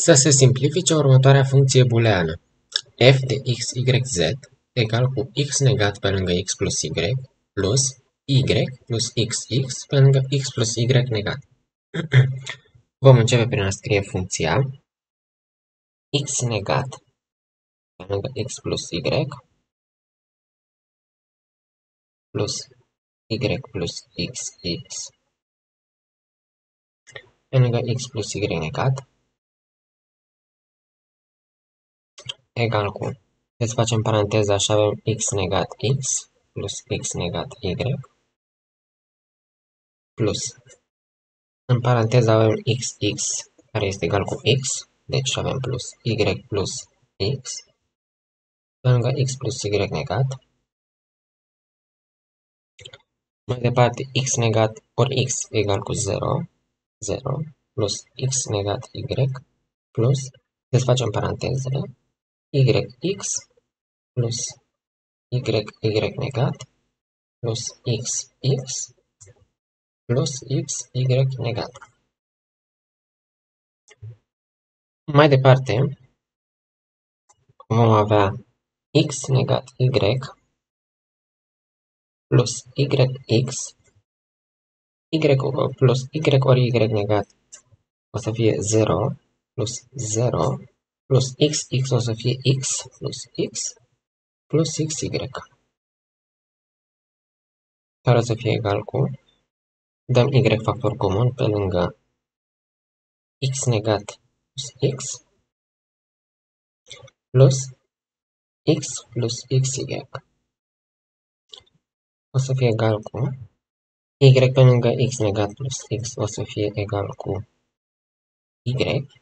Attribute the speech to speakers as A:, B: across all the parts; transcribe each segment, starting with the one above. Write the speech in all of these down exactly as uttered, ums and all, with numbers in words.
A: Să se simplifice următoarea funcție booleană. F de x, y, z egal cu x negat pe lângă x plus y plus y plus xx pe lângă x plus y negat. Vom începe prin a scrie funcția x negat pe lângă x plus y plus y plus xx pe lângă x plus y negat egal cu, deci facem paranteza și avem x negat x plus x negat y plus, în paranteză avem xx care este egal cu x, deci avem plus y plus x pe lângă x plus y negat. Mai departe, x negat ori x egal cu zero, zero plus x negat y plus, desfacem parantezele, yx plus yy negat plus xx plus xy negat. Mai departe, vom avea x negat y plus yx, y plus y ori y negat o să fie zero plus zero plus xx o să fie x plus x plus xy, care o să fie egal cu, dăm y factor comun pe lângă x negat plus x plus x plus xy. O să fie egal cu y pe lângă x negat plus x o să fie egal cu y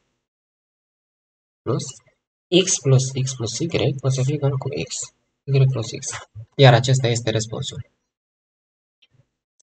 A: plus x plus x plus y o să fie egal cu x. Y plus x. Iar acesta este răspunsul.